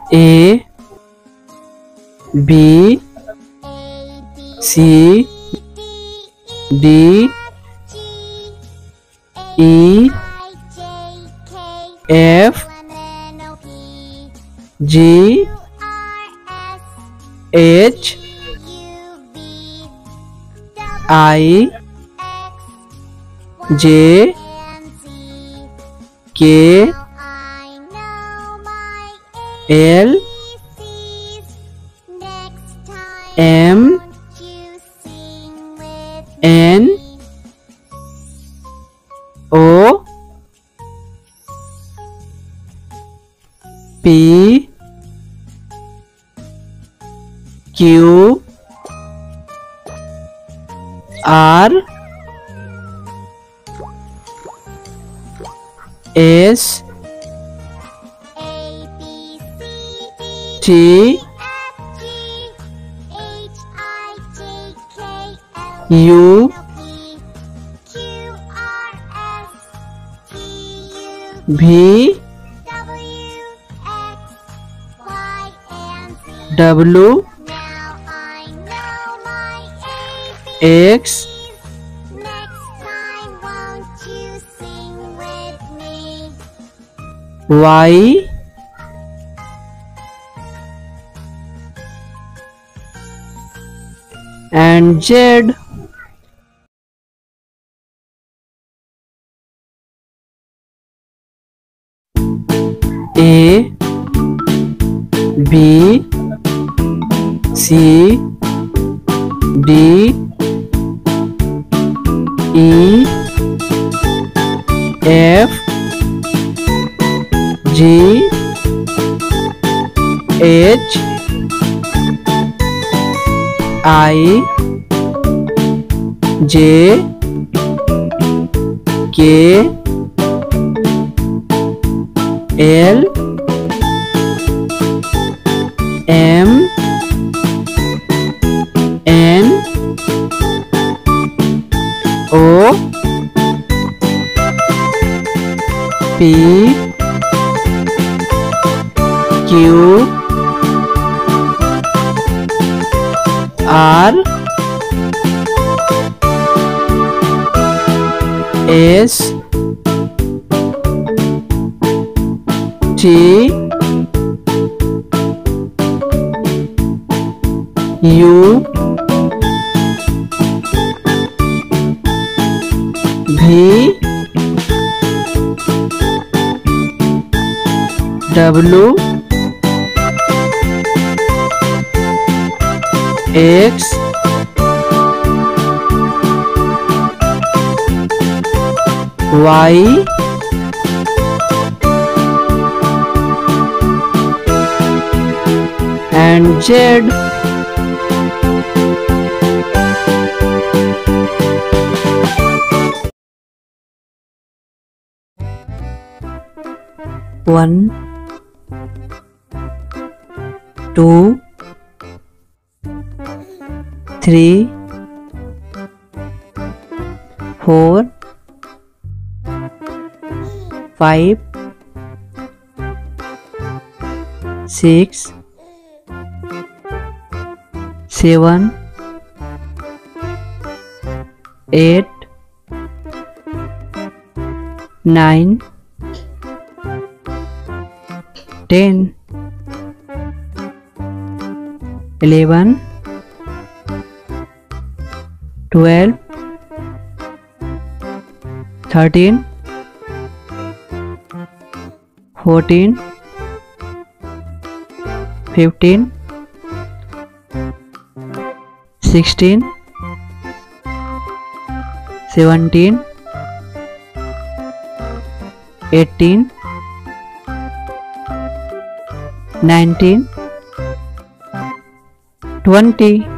A B C D E F G H I J K L M N O P Q R S T U V W X Y and Z. A B C D E F G H I J K L M N O P Q R S T U V W X Y and Z. One, two, three, four, 5, 6, 7, 8, 9, 10, 11, 12, 13, 14, 15, 16, 17, 18, 19, 20.